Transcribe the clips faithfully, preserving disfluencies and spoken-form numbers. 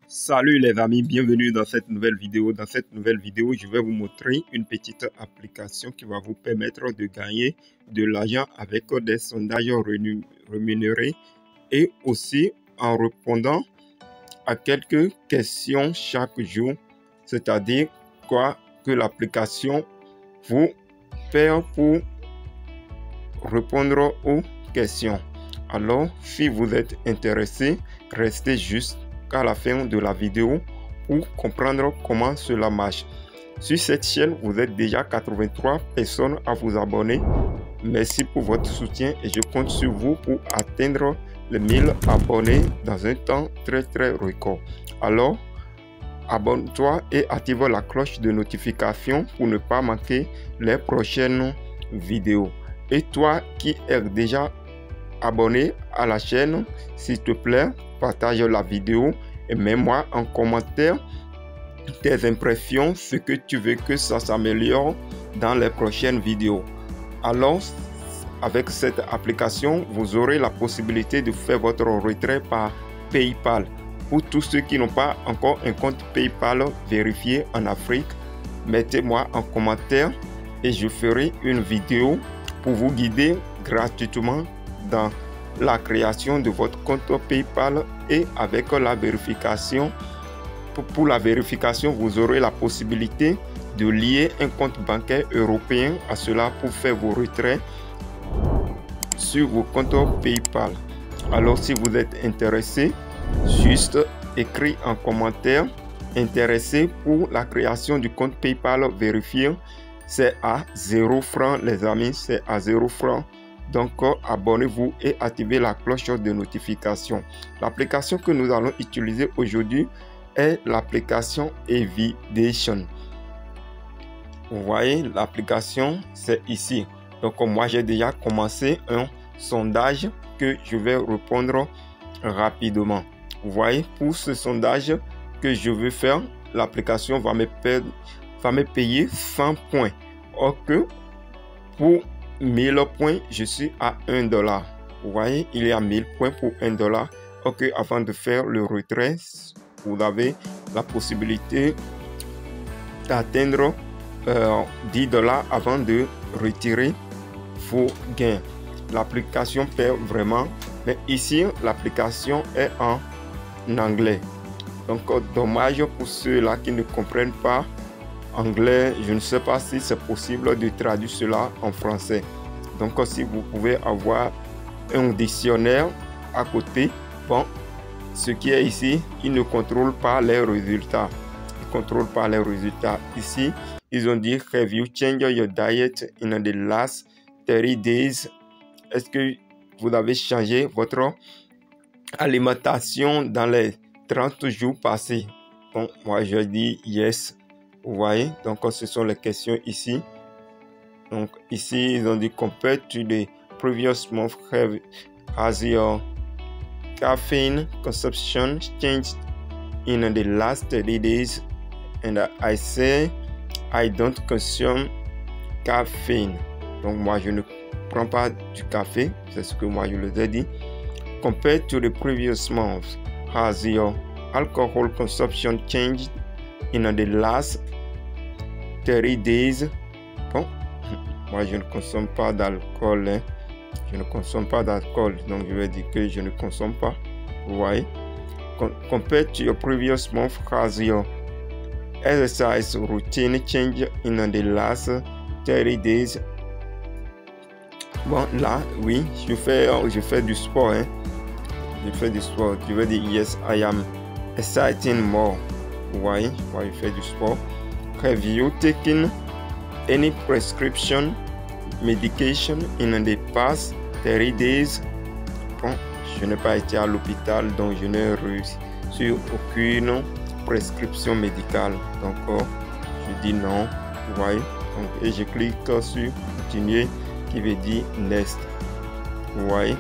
Salut les amis, bienvenue dans cette nouvelle vidéo. Dans cette nouvelle vidéo, je vais vous montrer une petite application qui va vous permettre de gagner de l'argent avec des sondages rémunérés et aussi en répondant à quelques questions chaque jour, c'est-à-dire quoi que l'application vous paie pour répondre aux questions. Alors, si vous êtes intéressé, restez juste à la fin de la vidéo pour comprendre comment cela marche. Sur cette chaîne, vous êtes déjà quatre-vingt-trois personnes à vous abonner. Merci pour votre soutien et je compte sur vous pour atteindre les mille abonnés dans un temps très très record. Alors, abonne-toi et active la cloche de notification pour ne pas manquer les prochaines vidéos. Et toi qui es déjà abonné à la chaîne, s'il te plaît, partage la vidéo et mets-moi en commentaire tes impressions, ce que tu veux que ça s'améliore dans les prochaines vidéos. Alors, avec cette application, vous aurez la possibilité de faire votre retrait par PayPal. Pour tous ceux qui n'ont pas encore un compte PayPal vérifié en Afrique, mettez-moi en commentaire et je ferai une vidéo pour vous guider gratuitement dans la création de votre compte PayPal et avec la vérification. Pour la vérification, vous aurez la possibilité de lier un compte bancaire européen à cela pour faire vos retraits sur vos comptes PayPal. Alors, si vous êtes intéressé, juste écrit en commentaire intéressé pour la création du compte PayPal vérifié. C'est à zéro franc, les amis, c'est à zéro franc. Donc, abonnez-vous et activez la cloche de notification. L'application que nous allons utiliser aujourd'hui est l'application Evidation. Vous voyez, l'application, c'est ici. Donc, moi, j'ai déjà commencé un sondage que je vais répondre rapidement. Vous voyez, pour ce sondage que je veux faire, l'application va me payer, va me payer cent points. Or que pour mille points, je suis à un dollar. Vous voyez, il y a mille points pour un dollar. Ok, avant de faire le retrait, vous avez la possibilité d'atteindre euh, dix dollars avant de retirer vos gains. L'application paie vraiment, mais ici, l'application est en anglais. Donc, dommage pour ceux-là qui ne comprennent pas anglais. Je ne sais pas si c'est possible de traduire cela en français. Donc, si vous pouvez avoir un dictionnaire à côté, bon, ce qui est ici, il ne contrôle pas les résultats. Il ne contrôle pas les résultats. Ici, ils ont dit have you changed your diet in the last thirty days? Est-ce que vous avez changé votre alimentation dans les trente jours passés? Bon, moi je dis yes. Vous voyez, donc ce sont les questions ici. Donc ici, ils ont dit compared to the previous month, have, has your caffeine consumption changed in the last thirty days? And I say, I don't consume caffeine. Donc moi, je ne prends pas du café. C'est ce que moi, je les ai dit. Compared to the previous month, has your alcohol consumption changed in the last thirty days? Bon, moi je ne consomme pas d'alcool, hein. Je ne consomme pas d'alcool, donc je vais dire que je ne consomme pas. Vous voyez, compared to your previous month, has your exercise routine changed in the last thirty days? Bon, là, oui, je fais, je fais du sport, hein. Je fais du sport. Je vais dire yes, I am exciting more. Vous voyez, moi je fais du sport. Have you taken any prescription medication in the past thirty days? Bon, je n'ai pas été à l'hôpital, donc je n'ai reçu aucune prescription médicale. Donc, oh, je dis non. Vous voyez, donc, et je clique sur continuer qui veut dire next. Vous voyez,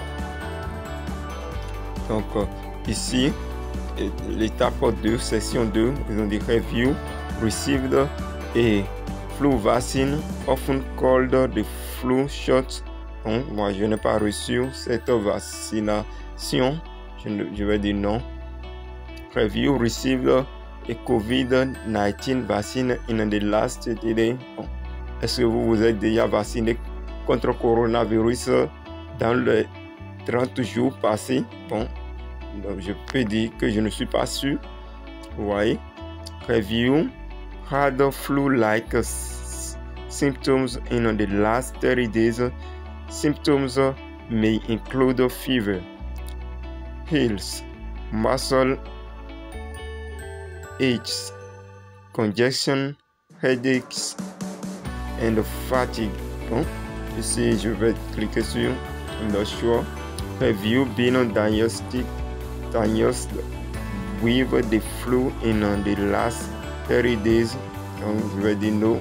donc euh, ici, l'étape deux, session deux, ils ont dit review received a flu vaccine, often called the flu shot. Bon, moi, je n'ai pas reçu cette vaccination. Je, ne, je vais dire non. Review received a COVID nineteen vaccine in the last thirty days. Bon. Est-ce que vous vous êtes déjà vacciné contre le coronavirus dans les trente jours passés? Bon, donc je peux dire que je ne suis pas sûr. Vous voyez. Review had flu-like symptoms in the last thirty days. Symptoms may include fever, chills, muscle aches, congestion, headaches, and fatigue. Bon, ici je vais cliquer sur Not sure. Have you been diagnosed diagnosed with the flu in the last thirty days? Donc je vais dire no.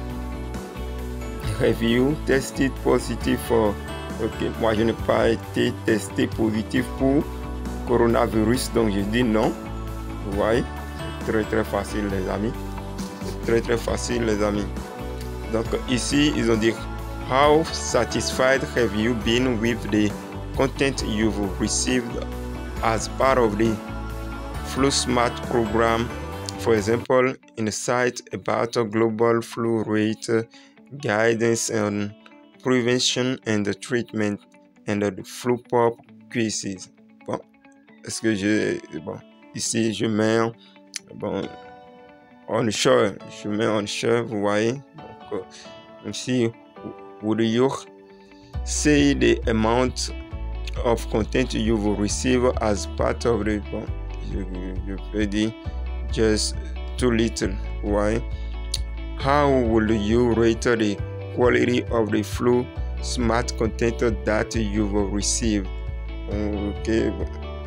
Have you tested positive for... Ok, moi je n'ai pas été testé positif pour coronavirus, donc je dis non. Vous voyez, c'est très très facile les amis. C'est très très facile les amis. Donc ici ils ont dit how satisfied have you been with the content you've received as part of the FluSmart program. For example, insight about global flu rate, guidance on prevention and the treatment, and the flu pop quizzes. Bon, est-ce que je... Bon, ici je mets... Bon, on share, je mets on share, vous voyez. Donc, ici, would you say the amount of content you will receive as part of the... Bon, je, je peux dire just too little, vous voyez. How will you rate the quality of the flu smart content that you will receive? Ok, bon.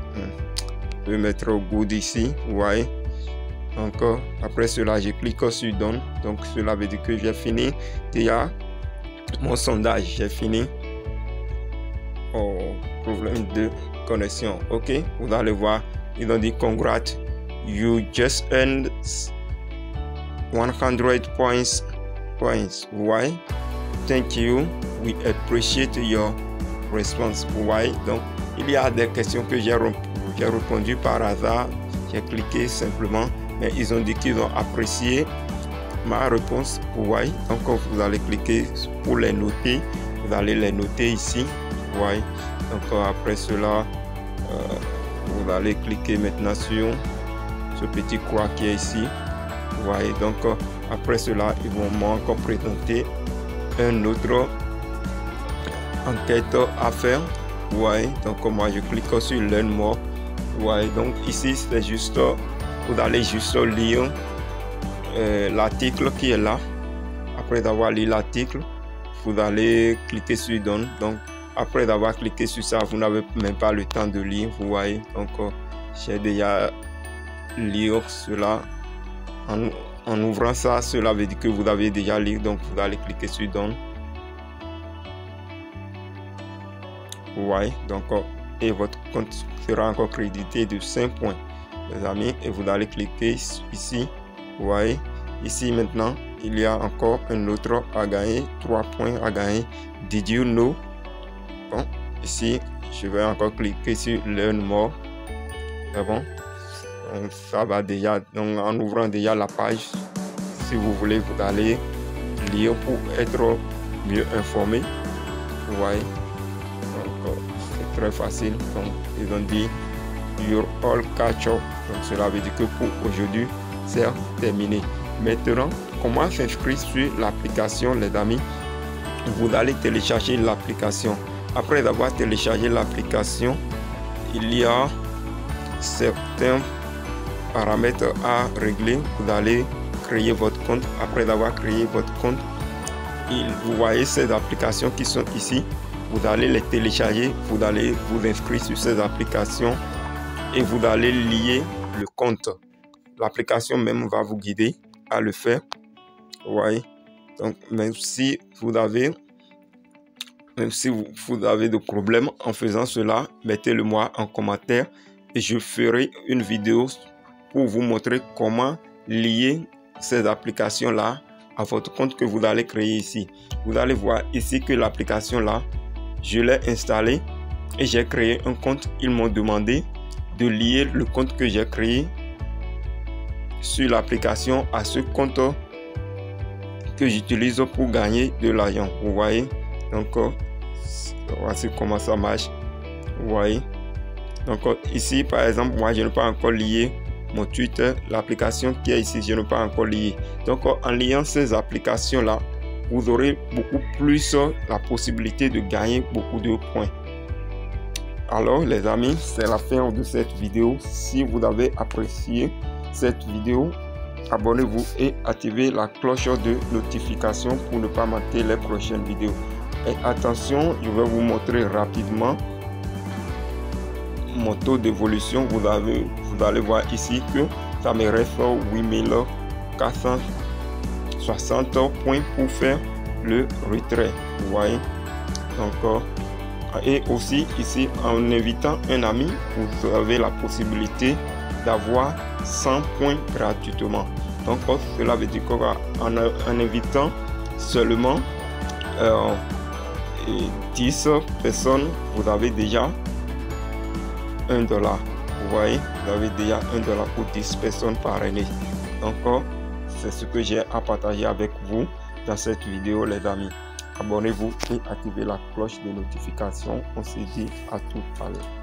Je vais mettre au good ici, vous voyez. Encore, après cela, je clique sur Done. Donc, cela veut dire que j'ai fini déjà mon sondage. J'ai fini au problème de connexion. Ok, vous allez voir, ils ont dit congrats, you just earned one hundred points. points. Why? Thank you. We appreciate your response. Why? Donc, il y a des questions que j'ai répondu par hasard. J'ai cliqué simplement, mais ils ont dit qu'ils ont apprécié ma réponse. Why? Donc, vous allez cliquer pour les noter. Vous allez les noter ici. Why? Donc, après cela, euh, vous allez cliquer maintenant sur ce petit croix qui est ici. Vous voyez, donc après cela, ils vont encore présenter un autre enquête à faire. Vous voyez, donc moi je clique sur Learn More. Vous voyez, donc ici c'est juste, vous allez juste lire euh, l'article qui est là. Après avoir lu l'article, vous allez cliquer sur Done. Donc après avoir cliqué sur ça, vous n'avez même pas le temps de lire. Vous voyez, donc euh, j'ai déjà lu cela. En, en ouvrant ça, cela veut dire que vous avez déjà lu, donc vous allez cliquer sur Done. Vous voyez, donc et votre compte sera encore crédité de cinq points, les amis, et vous allez cliquer ici. Vous voyez, ici maintenant, il y a encore un autre à gagner, trois points à gagner. Did you know? Bon, ici, je vais encore cliquer sur Learn More. C'est bon. Donc, ça va déjà, donc en ouvrant déjà la page, si vous voulez, vous allez lire pour être mieux informé. Vous voyez, donc c'est très facile. Donc ils ont dit you're all catch up. Donc cela veut dire que pour aujourd'hui c'est terminé. Maintenant, comment s'inscrire sur l'application, les amis? Vous allez télécharger l'application. Après avoir téléchargé l'application, il y a certains paramètres à régler. Vous allez créer votre compte. Après avoir créé votre compte, il, vous voyez ces applications qui sont ici. Vous allez les télécharger. Vous allez vous inscrire sur ces applications et vous allez lier le compte. L'application même va vous guider à le faire. Vous voyez. Donc même si vous avez même si vous, vous avez des problèmes en faisant cela, mettez-le moi en commentaire et je ferai une vidéo pour vous montrer comment lier ces applications-là à votre compte que vous allez créer ici. Vous allez voir ici que l'application-là, je l'ai installée et j'ai créé un compte. Ils m'ont demandé de lier le compte que j'ai créé sur l'application à ce compte que j'utilise pour gagner de l'argent. Vous voyez, donc voici comment ça marche. Vous voyez, donc ici par exemple, moi je n'ai pas encore lié mon Twitter, l'application qui est ici, je n'ai pas encore lié. Donc en liant ces applications là, vous aurez beaucoup plus la possibilité de gagner beaucoup de points. Alors les amis, c'est la fin de cette vidéo. Si vous avez apprécié cette vidéo, abonnez-vous et activez la cloche de notification pour ne pas manquer les prochaines vidéos. Et attention, je vais vous montrer rapidement mon taux d'évolution. Vous avez, vous allez voir ici que ça me reste huit mille quatre cent soixante points pour faire le retrait. Vous voyez, donc et aussi ici en invitant un ami, vous avez la possibilité d'avoir cent points gratuitement. Donc cela veut dire qu'en en invitant seulement euh, dix personnes, vous avez déjà un dollar. Vous voyez, vous avez déjà un dollar pour dix personnes par année. Donc c'est ce que j'ai à partager avec vous dans cette vidéo les amis. Abonnez-vous et activez la cloche de notification. On se dit à tout à l'heure.